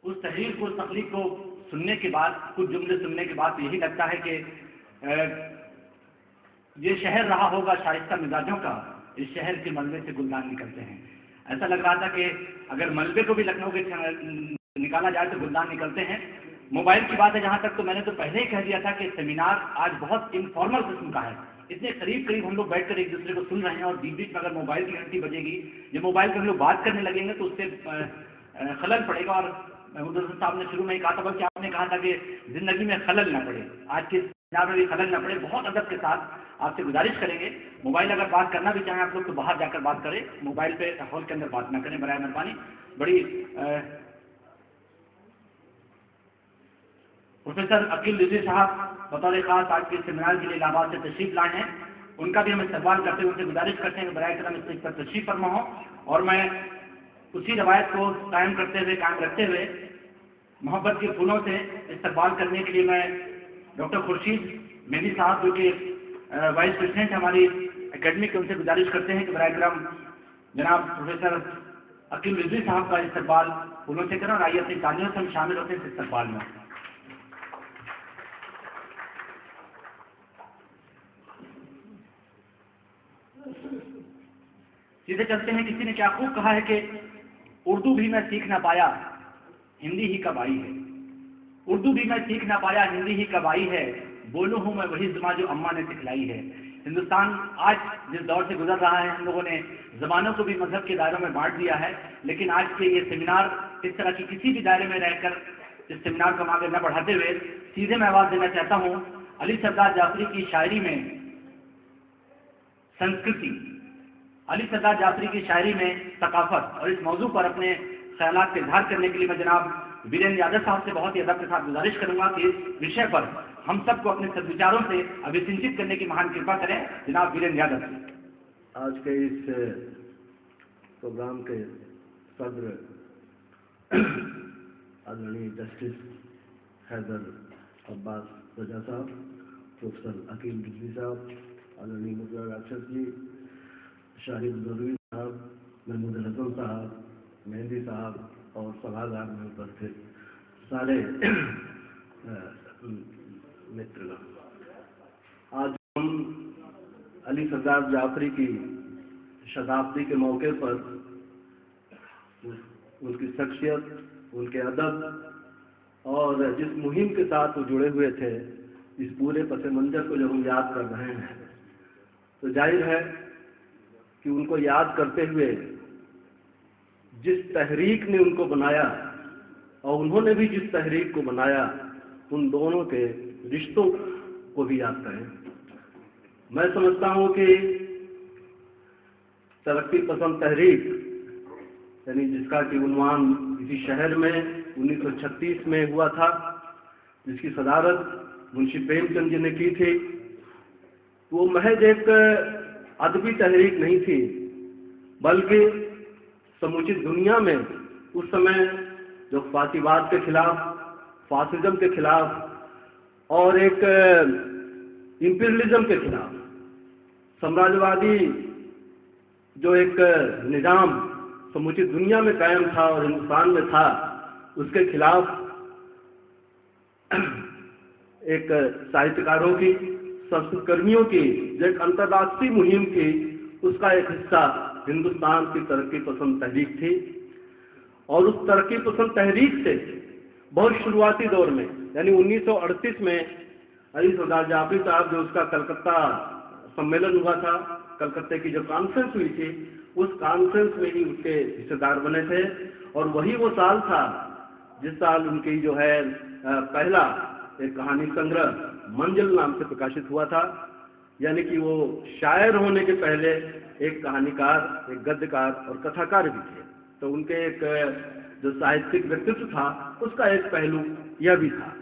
उस तहरीर को, उस तकलीफ को सुनने के बाद, कुछ जुमले सुनने के बाद यही लगता है कि ये शहर रहा होगा शाइस्ता मिजाजों का, इस शहर के मलबे से गुलदान निकलते हैं। ऐसा लग रहा था कि अगर मलबे को भी लखनऊ के निकाला जाए तो गुलदान निकलते हैं। मोबाइल की बात है जहाँ तक, तो मैंने तो पहले ही कह दिया था कि सेमिनार आज बहुत इनफॉर्मल किस्म का है। इतने करीब करीब हम लोग बैठकर एक दूसरे को सुन रहे हैं और बीच बीच में अगर मोबाइल की घंटी बजेगी, जब मोबाइल पर हम लोग बात करने लगेंगे तो उससे खलल पड़ेगा। और महमूद हसन साहब ने शुरू में ही कहा था, बल्कि आपने कहा था कि जिंदगी में खलल न पड़े, आज के सेमिनार में भी खलल न पड़े। बहुत अदब के साथ आपसे गुजारिश करेंगे, मोबाइल अगर बात करना भी चाहें आप लोग तो बाहर जाकर बात करें, मोबाइल पे हॉल के अंदर बात ना करें बराए मेहरबानी। बड़ी प्रोफेसर अकील रिजवी साहब बतौर खास आज के सेमिनार के लिए इलाहाबाद से तशरीफ लाए हैं, उनका भी हम इस्तकबाल करते हुए उनसे गुजारिश करते हैं कि बराए करम इस पर तशरीफ फरमा हो। और मैं उसी रवायत को कायम रखते हुए मोहब्बत के फूलों से इस्तकबाल करने के लिए मैं डॉक्टर खुर्शीद मेहदी साहब जो कि वाइस प्रेसिडेंट हमारी एकेडमी के, उनसे गुजारिश करते हैं कि बराए करम जनाब प्रोफेसर अकील रिजवी साहब का इस्तकबाल फूलों से करें और आइए अपनी तालियों से हम शामिल होते हैं इस इस्तकबाल में। सीधे चलते हैं। किसी ने क्या खूब कहा है कि उर्दू भी मैं सीख ना पाया, हिंदी ही कब आई है। उर्दू भी मैं सीख ना पाया, हिंदी ही कब आई है, बोलूं हूं मैं वही ज़ुबान जो अम्मा ने सिखलाई है। हिंदुस्तान आज जिस दौर से गुजर रहा है, हम लोगों ने ज़बानों को भी मजहब के दायरों में बांट दिया है, लेकिन आज के ये सेमिनार इस तरह की किसी भी दायरे में रहकर इस सेमिनार को आगे न बढ़ाते हुए सीधे मैं आवाज़ देना चाहता हूँ अली सरदार जाफरी की शायरी में संस्कृति, अली सरदार जाफरी की शायरी में सकाफत, और इस मौजू पर अपने ख्यालात का इजहार करने के लिए मैं जनाब वीरेंद्र यादव साहब से बहुत ही अदब के साथ गुजारिश करूंगा कि इस विषय पर हम सबको अपने सद्विचारों से अभिसिंचित करने की महान कृपा करें। जनाब वीरेंद्र यादव। आज के इस प्रोग्राम के सदर आदरणीय जस्टिस हैदर अब्बास रजा साहब, प्रोफेसर अकील रिजवी साहब, आदरणीय मुद्रा राक्षस जी, शाहिद नदवी साहब, महमूद हसन साहब, मेहंदी साहब और सभागार में उपस्थित सारे मित्रगण, आज हम अली सरदार जाफरी की शताब्दी के मौके पर उनकी शख्सियत, उनके अदब और जिस मुहिम के साथ वो जुड़े हुए थे, इस पूरे पस मंजर को जब हम याद कर रहे हैं तो जाहिर है कि उनको याद करते हुए जिस तहरीक ने उनको बनाया और उन्होंने भी जिस तहरीक को बनाया, उन दोनों के रिश्तों को भी याद करें। मैं समझता हूं कि तरक्की पसंद तहरीक, यानी जिसका कि उन्वान इसी शहर में 1936 में हुआ था, जिसकी सदारत मुंशी प्रेमचंद जी ने की थी, वो महज एक अदबी तहरीक नहीं थी, बल्कि समूची दुनिया में उस समय जो फासीवाद के खिलाफ, फासिज्म के खिलाफ और एक इंपीरियलिज्म के खिलाफ, साम्राज्यवादी जो एक निजाम समूची दुनिया में कायम था और हिंदुस्तान में था, उसके खिलाफ एक साहित्यकारों की, संस्कृतकर्मियों की जो एक अंतर्राष्ट्रीय मुहिम की, उसका एक हिस्सा हिंदुस्तान की तरक्की पसंद तहरीक थी। और उस तरक्की पसंद तहरीक से बहुत शुरुआती दौर में, यानी 1938 में अली सरदार जाफरी साहब, जो उसका कलकत्ता सम्मेलन हुआ था, कलकत्ते की जो कॉन्फ्रेंस हुई थी, उस कॉन्फ्रेंस में ही उसके हिस्सेदार बने थे। और वही वो साल था जिस साल उनकी जो है पहला एक कहानी संग्रह मंजिल नाम से प्रकाशित हुआ था, यानी कि वो शायर होने के पहले एक कहानीकार, एक गद्यकार और कथाकार भी थे। तो उनके एक जो साहित्यिक व्यक्तित्व था, उसका एक पहलू यह भी था।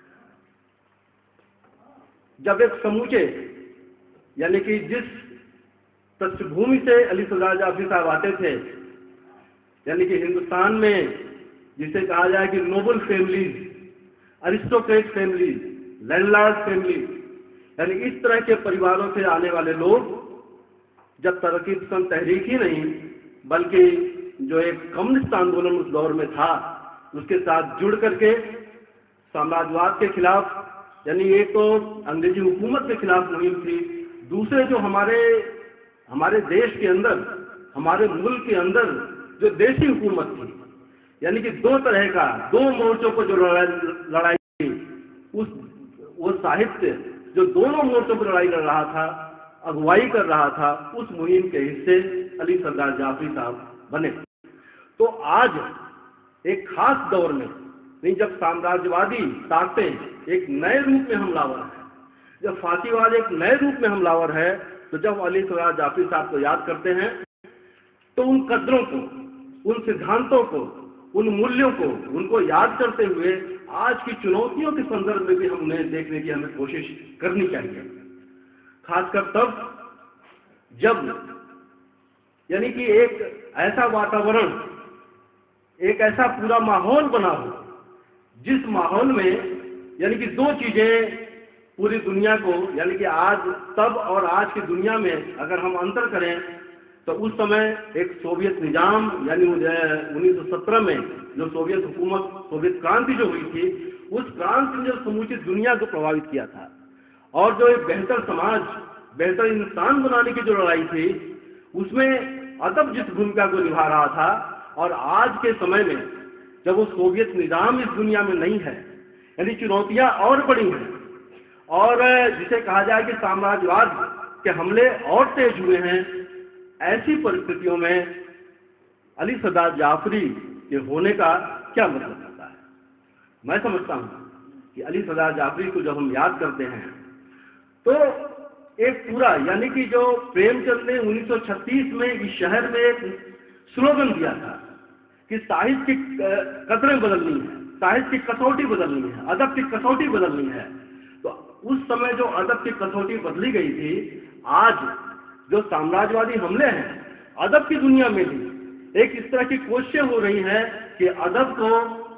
जब एक समूचे, यानी कि जिस पृष्ठभूमि से अली सरदार जाफरी साहब आते थे, यानी कि हिंदुस्तान में जिसे कहा जाए कि noble families, aristocrat families, landlord family, यानी इस तरह के परिवारों से आने वाले लोग जब तरक्की पसंद तहरीक ही नहीं, बल्कि जो एक कम्युनिस्ट आंदोलन उस दौर में था, उसके साथ जुड़ करके साम्राज्यवाद के खिलाफ, यानी एक तो अंग्रेजी हुकूमत के खिलाफ मुहिम थी, दूसरे जो हमारे देश के अंदर, हमारे मुल्क के अंदर जो देशी हुकूमत थी, यानी कि दो तरह का, दो मोर्चों पर जो लड़ाई थी, वो साहित्य जो दोनों मोर्चों पर लड़ाई लड़ रहा था, अगुवाई कर रहा था, उस मुहिम के हिस्से अली सरदार जाफरी साहब बने। तो आज एक खास दौर में, नहीं, जब साम्राज्यवादी ताकतें एक नए रूप में हमलावर है, जब फांसीवाद एक नए रूप में हमलावर है, तो जब अली सरदार जाफरी साहब को याद करते हैं तो उन कदरों को, उन सिद्धांतों को, उन मूल्यों को, उनको याद करते हुए आज की चुनौतियों के संदर्भ में भी हमें देखने की हमें कोशिश करनी चाहिए। खासकर तब जब, यानी कि एक ऐसा वातावरण, एक ऐसा पूरा माहौल बना हो, जिस माहौल में यानी कि दो चीजें पूरी दुनिया को, यानी कि आज तब और आज की दुनिया में अगर हम अंतर करें तो उस समय एक सोवियत निजाम, यानी 1917 में जो सोवियत हुकूमत, सोवियत क्रांति जो हुई थी, उस क्रांति ने समूची दुनिया को प्रभावित किया था। और जो एक बेहतर समाज, बेहतर इंसान बनाने की जो लड़ाई थी, उसमें अदब जिस भूमिका को निभा रहा था, और आज के समय में जब वो सोवियत निजाम इस दुनिया में नहीं है, यानी चुनौतियां और बड़ी हैं, और जिसे कहा जाए कि साम्राज्यवाद के हमले और तेज हुए हैं, ऐसी परिस्थितियों में अली सरदार जाफरी के होने का क्या मतलब होता है? मैं समझता हूं कि अली सरदार जाफरी को जब हम याद करते हैं तो एक पूरा, यानी कि जो प्रेमचंद ने 1936 में इस शहर में एक स्लोगन दिया था कि साहित्य की कदरें बदलनी है, साहित्य की कसौटी बदलनी है, अदब की कसौटी बदलनी है। तो उस समय जो अदब की कसौटी बदली गई थी, आज जो साम्राज्यवादी हमले हैं, अदब की दुनिया में भी एक इस तरह की कोशिशें हो रही हैं कि अदब को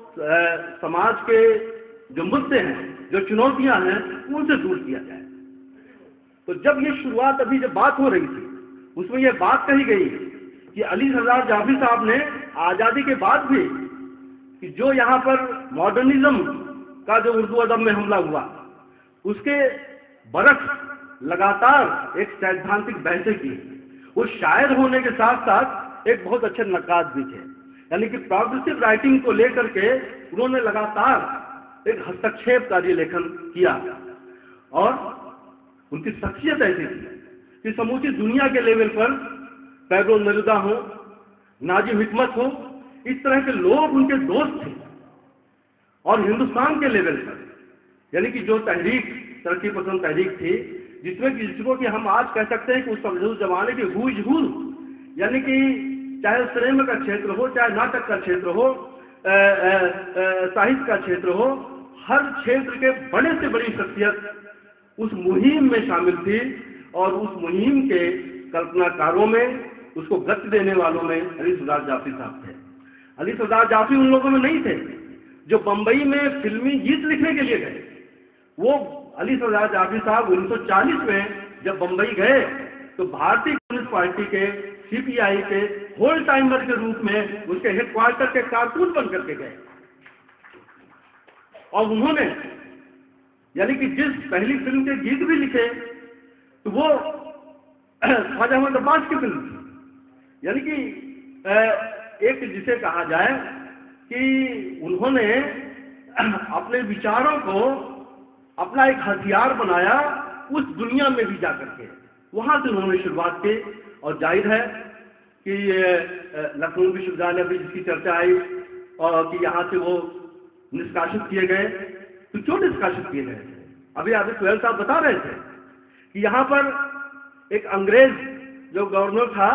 समाज के जो मुद्दे हैं, जो चुनौतियां हैं, उनसे दूर किया जाए। तो जब ये शुरुआत, अभी जब बात हो रही थी, उसमें यह बात कही गई कि अली सरदार जाफरी साहब ने आज़ादी के बाद भी कि जो यहाँ पर मॉडर्निज्म का जो उर्दू अदब में हमला हुआ, उसके बरक्स लगातार एक सैद्धांतिक बहसें की। वो शायर होने के साथ साथ एक बहुत अच्छे नक्काद भी थे, यानी कि प्रोग्रेसिव राइटिंग को लेकर के उन्होंने लगातार एक हस्तक्षेप कार्य लेखन किया, और उनकी शख्सियत ऐसी थी कि समूची दुनिया के लेवल पर पैब्लो नेरुदा हो, नाजिम हिकमत हो, इस तरह के लोग उनके दोस्त थे। और हिंदुस्तान के लेवल पर, यानी कि जो तहरीक, तरक्की पसंद तहरीक थी, जिसको कि हम आज कह सकते हैं कि उस जमाने की हुई, यानी कि चाहे सिनेमा का क्षेत्र हो, चाहे नाटक का क्षेत्र हो, साहित्य का क्षेत्र हो, हर क्षेत्र के बड़े से बड़ी शख्सियत उस मुहिम में शामिल थी, और उस मुहिम के कल्पनाकारों में, उसको गति देने वालों में अली सरदार जाफरी साहब थे। अली सरदार जाफरी उन लोगों में नहीं थे जो बंबई में फिल्मी गीत लिखने के लिए गए। वो अली सरदार जाफरी साहब 1940 में जब बंबई गए तो भारतीय कम्युनिस्ट पार्टी के, सीपीआई के होल टाइमर के रूप में उसके हेडक्वार्टर के कारकुन बन करके गए। और उन्होंने, यानी कि जिस पहली फिल्म के गीत भी लिखे तो वो ख्वाजा अहमद अब्बास की फिल्म थी, यानी कि एक जिसे कहा जाए कि उन्होंने अपने विचारों को अपना एक हथियार बनाया उस दुनिया में भी जाकर के, वहां से उन्होंने शुरुआत की। और जाहिर है कि लखनऊ विश्वविद्यालय भी जिसकी चर्चा आई, और कि यहाँ से वो निष्कासित किए गए, तो क्यों निष्कासित किए गए थे? अभी सुहेल साहब बता रहे थे कि यहाँ पर एक अंग्रेज जो गवर्नर था,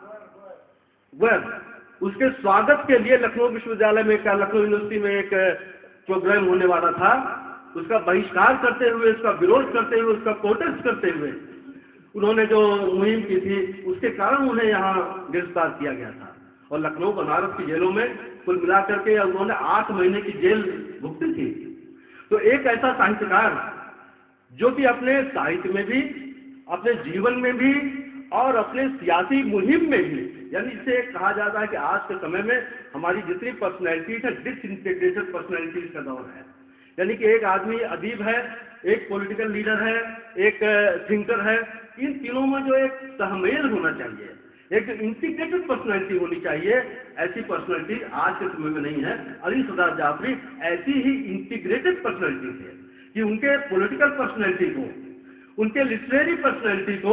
वह उसके स्वागत के लिए लखनऊ विश्वविद्यालय में, लखनऊ यूनिवर्सिटी में एक प्रोग्राम होने वाला था, उसका बहिष्कार करते हुए, उसका विरोध करते हुए, उसका प्रोटेस्ट करते हुए उन्होंने जो मुहिम की थी, उसके कारण उन्हें यहाँ गिरफ्तार किया गया था। और लखनऊ बनारस की जेलों में कुल मिलाकर के उन्होंने 8 महीने की जेल भुगती थी। तो एक ऐसा साहित्यकार जो कि अपने साहित्य में भी, अपने जीवन में भी और अपने सियासी मुहिम में भी यानी इसे कहा जाता है कि आज के समय में हमारी जितनी पर्सनैलिटीज है डिसइंटीग्रेटेड पर्सनैलिटीज का दौर है। यानी कि एक आदमी अदीब है, एक पॉलिटिकल लीडर है, एक थिंकर है, इन तीनों में जो एक सहमेल होना चाहिए, एक इंटीग्रेटेड पर्सनैलिटी होनी चाहिए, ऐसी पर्सनैलिटी आज के समय में नहीं है। अली सरदार जाफरी ऐसी ही इंटीग्रेटेड पर्सनैलिटी थे कि उनके पॉलिटिकल पर्सनैलिटी को, उनके लिटरेरी पर्सनैलिटी को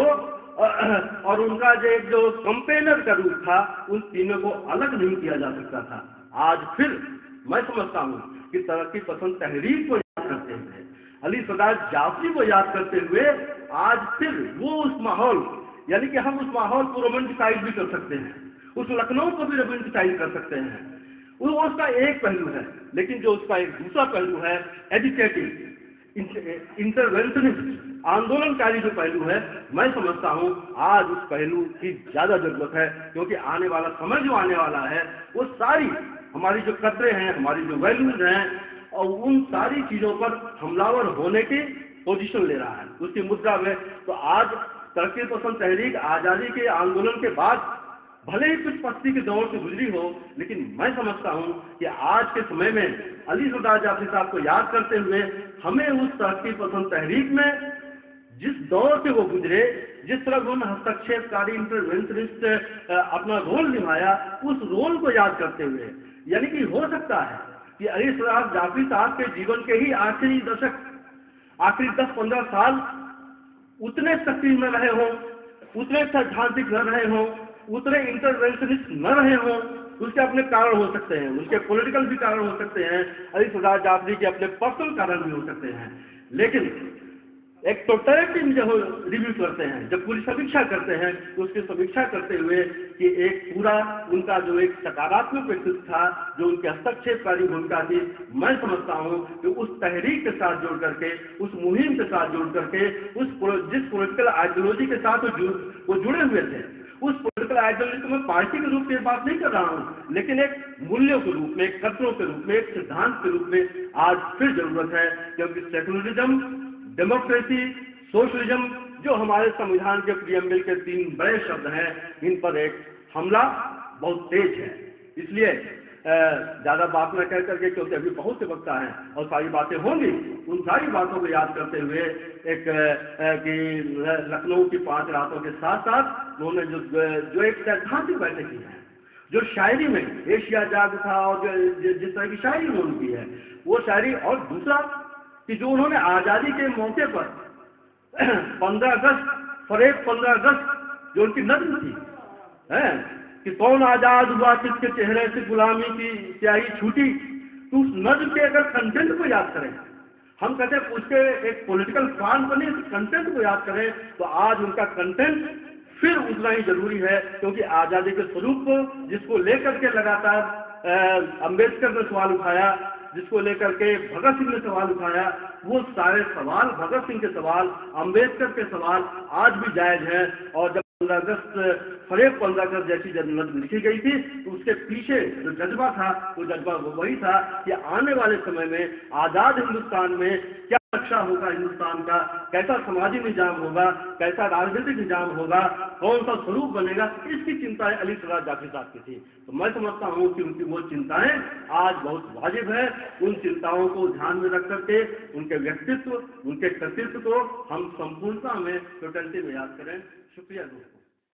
और उनका जो कंपेनर का रूप था, उन तीनों को अलग नहीं किया जा सकता था। आज फिर मैं समझता हूँ कि तरक्की पसंद तहरीक को याद करते हुए, अली सरदार जाफरी को याद करते हुए, आज फिर वो उस माहौल, यानी कि हम उस माहौल को रोमांटिसाइज भी कर सकते हैं, उस लखनऊ को भी रोमांटिसाइज कर सकते हैं। वो उसका एक पहलू है, लेकिन जो उसका एक दूसरा पहलू है, एजुकेटिव इंटरवेंशनिस्ट आंदोलनकारी जो पहलू है, मैं समझता हूँ आज उस पहलू की ज्यादा जरूरत है, क्योंकि आने वाला समय जो आने वाला है, वो सारी हमारी जो कदरें हैं, हमारी जो वैल्यूज हैं, और उन सारी चीजों पर हमलावर होने की पोजीशन ले रहा है, उसकी मुद्रा में। तो आज तरक्की पसंद तहरीक आजादी के आंदोलन के बाद भले ही कुछ पस्ती के दौर से गुजरी हो, लेकिन मैं समझता हूं कि आज के समय में अली सरदार जाफरी साहब को याद करते हुए हमें उस तरक्की पसंद तहरीक में जिस दौर से वो गुजरे, जिस तरह उन्होंने हस्तक्षेपकारी इंटरवेंशनिस्ट अपना रोल निभाया, उस रोल को याद करते हुए, यानी कि हो सकता है कि अली सरदार जाफरी साहब के जीवन के ही आखिरी दशक, आखिरी 10-15 साल उतने सक्रिय न रहे हों, उतने सैद्धांतिक न रहे हों, उतने इंटरवेंशनिस्ट न रहे हों। उसके अपने कारण हो सकते हैं, उसके पॉलिटिकल भी कारण हो सकते हैं, अली सरदार जाफरी के अपने पर्सनल कारण भी हो सकते हैं। लेकिन एक टोटलिटी जब रिव्यू करते हैं, जब पूरी समीक्षा करते हैं, तो उसकी समीक्षा करते हुए कि एक पूरा उनका जो एक सकारात्मक व्यक्तित्व था, जो उनके हस्तक्षेपकारी भूमिका थी, मैं समझता हूँ कि उस तहरीक के साथ जोड़ करके, उस मुहिम के साथ जोड़ करके, जिस पॉलिटिकल आइडियोलॉजी के साथ वो जुड़े हुए थे, उस पॉलिटिकल आइडियोलॉजी को मैं पार्टी के रूप में बात नहीं कर रहा हूँ, लेकिन एक मूल्यों के रूप में, एक कदरों के रूप में, एक सिद्धांत के रूप में आज फिर जरूरत है। क्योंकि सेकुलरिज्म, डेमोक्रेसी, सोशलिज्म जो हमारे संविधान के प्रियम्बल के 3 बड़े शब्द हैं, इन पर एक हमला बहुत तेज है। इसलिए ज्यादा बात न कह करके, क्योंकि अभी बहुत से वक्ता हैं और सारी बातें होंगी, उन सारी बातों को याद करते हुए एक कि लखनऊ की 5 रातों के साथ साथ उन्होंने जो एक सैद्धांतिक बैठक की है, जो शायरी में एशिया जाग उठा और जिस तरह की शायरी उन्होंने की है, वो शायरी, और दूसरा कि जो उन्होंने आज़ादी के मौके पर 15 अगस्त, फरेब 15 अगस्त जो उनकी नज़्म थी, है कि कौन आज़ाद हुआ किसके चेहरे से गुलामी की स्याही छूटी, तो उस नज़्म के अगर कंटेंट को याद करें, हम कहते हैं उसके एक पॉलिटिकल फॉर्म को नहीं, कंटेंट को याद करें, तो आज उनका कंटेंट फिर उतना ही जरूरी है। क्योंकि आज़ादी के स्वरूप को, जिसको लेकर के लगातार अम्बेडकर ने सवाल उठाया, जिसको लेकर के भगत सिंह ने सवाल उठाया, वो सारे सवाल, भगत सिंह के सवाल, अम्बेडकर के सवाल आज भी जायज हैं। और जब 15 अगस्त, फरेब 15 अगस्त जैसी जब नज़्म लिखी गई थी, तो उसके पीछे जो जज्बा था, वो जज्बा वही था कि आने वाले समय में आज़ाद हिंदुस्तान में क्या नक्शा होगा हिंदुस्तान का, कैसा समाजी निजाम होगा, कैसा राजनीतिक निजाम होगा, कौन सा स्वरूप बनेगा, इसकी चिंताएं अली सरदार जाफरी साहब की थी। तो मैं समझता हूँ कि उनकी वो चिंताएं आज बहुत वाजिब है। उन चिंताओं को ध्यान में रख करके उनके व्यक्तित्व, उनके कर्तृत्व को हम संपूर्णता में, टोटलिटी में याद करें। शुक्रिया दोस्तों।